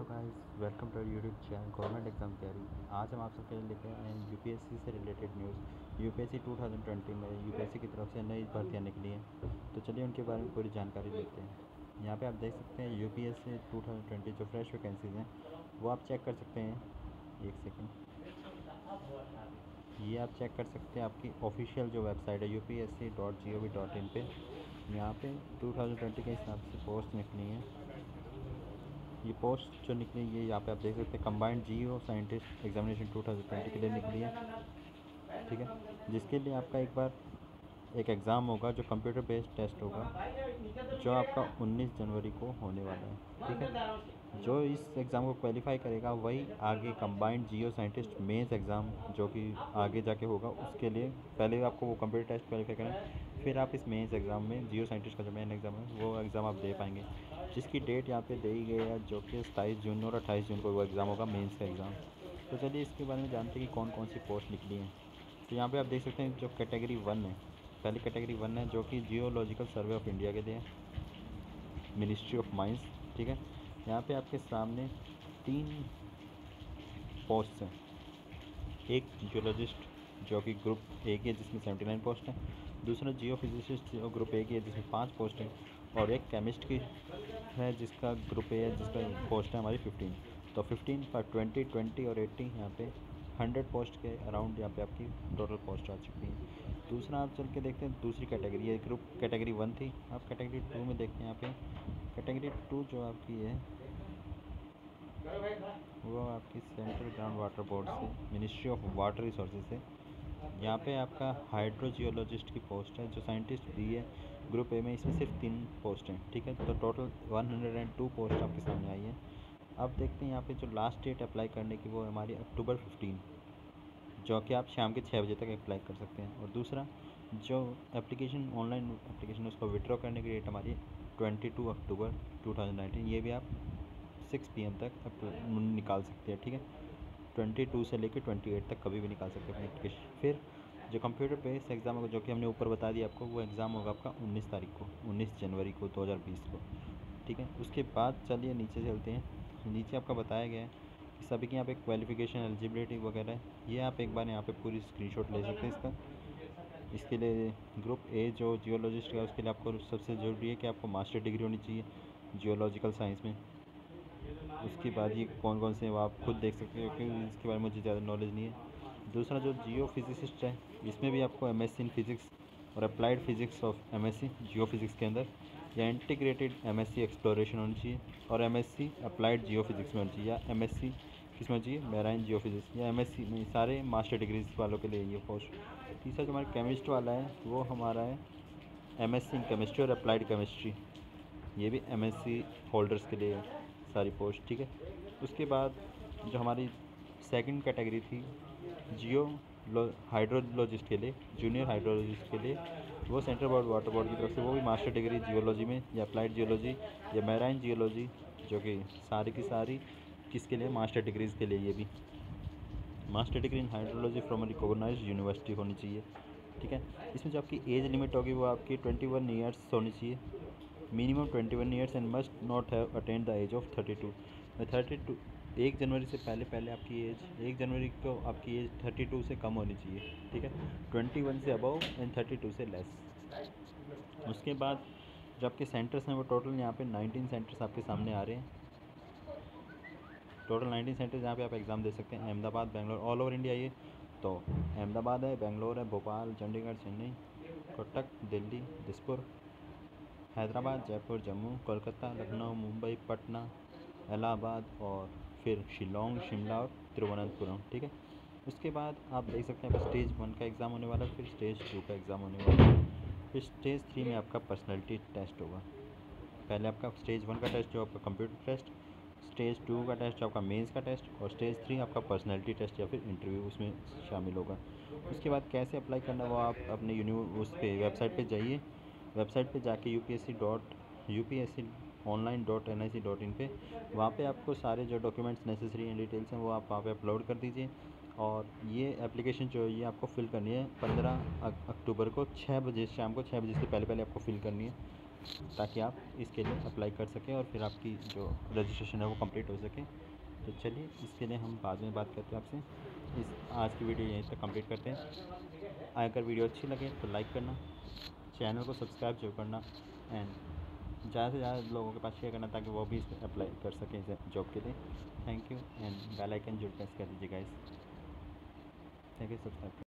Hello guys, welcome to YouTube channel government exam तैयारी। आज हम आप सबके लिए लेके आए हैं यूपीएससी से रिलेटेड न्यूज़। यूपीएससी 2020 में यूपीएससी की तरफ से नई भर्तियां निकली हैं, तो चलिए उनके बारे में पूरी जानकारी लेते हैं। यहाँ पे आप देख सकते हैं यूपीएससी 2020 जो फ्रेश वैकेंसीज़ हैं वो आप चेक कर सकते हैं। एक सेकेंड, ये आप चेक कर सकते हैं आपकी ऑफिशियल जो वेबसाइट है upsc.gov.in पे। यहाँ पे 2020 के हिसाब से पोस्ट निकली हैं। ये पोस्ट जो निकली ये यहाँ पे आप देख सकते हैं कंबाइंड जियो साइंटिस्ट एग्जामिनेशन 2020 के लिए निकली है, ठीक है। जिसके लिए आपका एक बार एक एग्ज़ाम होगा जो कंप्यूटर बेस्ड टेस्ट होगा, जो आपका 19 जनवरी को होने वाला है, ठीक है। जो इस एग्ज़ाम को क्वालिफाई करेगा वही आगे combined geo scientist mains exam जो कि आगे जाके होगा, उसके लिए पहले आपको वो कंप्यूटर टेस्ट क्वालिफाई करना, फिर आप इस मेंस एग्ज़ाम में जियो साइंटिस्ट का जो मेन एग्ज़ाम है वो एग्ज़ाम आप दे पाएंगे, जिसकी डेट यहाँ पे दी गई है जो कि 27 जून और 28 जून को वो एग्ज़ाम होगा मेंस का एग्ज़ाम। तो चलिए इसके बारे में जानते हैं कि कौन कौन सी पोस्ट निकली हैं। तो यहाँ पे आप देख सकते हैं जो कैटेगरी 1 है, पहली कैटेगरी 1 है जो कि जियोलॉजिकल सर्वे ऑफ इंडिया के लिए है, मिनिस्ट्री ऑफ माइंस, ठीक है। यहाँ पे आपके सामने 3 पोस्ट हैं। एक जियोलॉजिस्ट जो कि ग्रुप ए की है जिसमें 79 पोस्ट हैं, दूसरा जियो फिजिसिस्ट जो ग्रुप ए की है जिसमें 5 पोस्ट हैं, और एक केमिस्ट की है जिसका ग्रुप ए है जिसका पोस्ट है हमारी 15। तो 15 पर 20 20 और 80 यहाँ पे 100 पोस्ट के अराउंड यहाँ पे आपकी टोटल पोस्ट आ चुकी हैं। दूसरा आप चल के देखते हैं दूसरी कैटेगरी, ये ग्रुप कैटेगरी 1 थी। आप कैटेगरी 2 में देखते हैं, यहाँ पे कैटेगरी 2 जो आपकी है वो आपकी सेंट्रल ग्राउंड वाटर बोर्ड से, मिनिस्ट्री ऑफ वाटर रिसोर्सेज से। यहाँ पे आपका हाइड्रोजियोलॉजिस्ट की पोस्ट है जो साइंटिस्ट बी है ग्रुप ए में, इसमें सिर्फ 3 पोस्ट हैं, ठीक है। तो टोटल 102 पोस्ट आपके सामने आई है। अब देखते हैं यहाँ पे जो लास्ट डेट अप्लाई करने की वो हमारी अक्टूबर 15, जो कि आप शाम के 6 बजे तक अप्लाई कर सकते हैं। और दूसरा जो एप्लीकेशन ऑनलाइन एप्लीकेशन उसको विड्रॉ करने की डेट हमारी 22 अक्टूबर 2019, ये भी आप 6 PM तक निकाल सकते हैं, ठीक है। 22 से लेकर 28 तक कभी भी निकाल सकते हैं अपनी एप्लीकेशन। फिर जो कंप्यूटर बेस्ड एग्ज़ाम होगा जो कि हमने ऊपर बता दिया आपको, वो एग्ज़ाम होगा आपका 19 तारीख को, 19 जनवरी को 2020 को, ठीक है। उसके बाद चलिए नीचे चलते हैं। नीचे आपका बताया गया है कि सभी के यहाँ पे क्वालिफ़िकेशन एलिजिबिलिटी वगैरह है, ये आप एक बार यहाँ पे पूरी स्क्रीनशॉट ले सकते हैं इसका। इसके लिए ग्रुप ए जो जियोलॉजिस्ट है उसके लिए आपको सबसे ज़रूरी है कि आपको मास्टर डिग्री होनी चाहिए जियोलॉजिकल साइंस में। उसके बाद ये कौन कौन से वो आप खुद देख सकते हो क्योंकि इसके बारे में मुझे ज़्यादा नॉलेज नहीं है। दूसरा जो जियो फिजिसिस्ट है इसमें भी आपको एमएससी इन फिज़िक्स और applied physics of MSc geophysics के अंदर, या इंटीग्रेटेड एमएससी एक्सप्लोरेशन होनी चाहिए, और एमएससी अप्लाइड जियो फिज़िक्स में होनी चाहिए, या एमएससी किस में होनी चाहिए मैराइन जियो फिज़िक्स, या एमएससी में, सारे मास्टर डिग्रीज वालों के लिए ये पोस्ट। तीसरा जो हमारा केमिस्ट वाला है वो हमारा है एमएससी इन केमिस्ट्री और अप्लाइड केमिस्ट्री, ये भी एमएससी होल्डर्स के लिए सारी पोस्ट, ठीक है। उसके बाद जो हमारी सेकंड कैटेगरी थी जियो हाइड्रोलॉजिस्ट के लिए, जूनियर हाइड्रोलॉजिस्ट के लिए, वो सेंट्रल बोर्ड वाटर बोर्ड की तरफ से वो भी मास्टर डिग्री जियोलॉजी में, या अप्लाइड जियोलॉजी या मैराइन जियोलॉजी, जो कि सारी की सारी किसके लिए मास्टर डिग्रीज़ के लिए, ये भी master degree in hydrology from recognised university होनी चाहिए, ठीक है। इसमें जो आपकी एज लिमिट होगी वो आपकी 21 ईयर्स होनी चाहिए, minimum 21 years, and must not have attend the age of 32। 32 1 जनवरी से पहले पहले आपकी एज 1 जनवरी को आपकी एज 32 से कम होनी चाहिए, ठीक है। 21 से अबव एंड 32 से लेस। उसके बाद जो आपके सेंटर्स हैं वो टोटल यहाँ पे 19 सेंटर्स आपके सामने आ रहे हैं। टोटल 19 सेंटर्स जहाँ पे आप एग्ज़ाम दे सकते हैं। Ahmedabad, Bangalore, all over India ये। तो अहमदाबाद है, बेंगलोर है, भोपाल, चंडीगढ़, चेन्नई, कटक, दिल्ली, दिसपुर, हैदराबाद, जयपुर, जम्मू, कोलकाता, लखनऊ, मुंबई, पटना, इलाहाबाद, और फिर शिलोंग, शिमला और तिरुवनंतपुरम, ठीक है। उसके बाद आप देख सकते हैं स्टेज 1 का एग्ज़ाम होने वाला है, फिर स्टेज 2 का एग्ज़ाम होने वाला है, फिर स्टेज 3 में आपका पर्सनैलिटी टेस्ट होगा। पहले आपका स्टेज 1 का टेस्ट जो आपका कंप्यूटर टेस्ट, स्टेज 2 का टेस्ट जो आपका मेंस का टेस्ट, और स्टेज 3 आपका पर्सनैलिटी टेस्ट या फिर इंटरव्यू उसमें शामिल होगा। उसके बाद कैसे अप्लाई करना वो आप अपने उस पर वेबसाइट पर जाइए, वेबसाइट पे जाके यूपीएससी online.nic.in पे, वहाँ पे आपको सारे जो डॉक्यूमेंट्स नेसेसरी हैं डिटेल्स हैं वो आप वहाँ पे अपलोड कर दीजिए। और ये एप्लीकेशन जो है ये आपको फ़िल करनी है 15 अक्टूबर को 6 बजे, शाम को 6 बजे से पहले पहले आपको फ़िल करनी है। ताकि आप इसके लिए अप्लाई कर सकें और फिर आपकी जो रजिस्ट्रेशन है वो कंप्लीट हो सके। तो चलिए इसके लिए हम बाद में बात करते हैं आपसे। इस आज की वीडियो यहीं तक कंप्लीट करते हैं। अगर वीडियो अच्छी लगे तो लाइक करना, चैनल को सब्सक्राइब जरूर करना एंड ज़्यादा से ज़्यादा लोगों के पास शेयर करना ताकि वो भी इसमें अप्लाई कर सकें इस जॉब के लिए। Thank you and bell icon जरूर प्रेस कर दीजिएगा। Thank you, subscribe.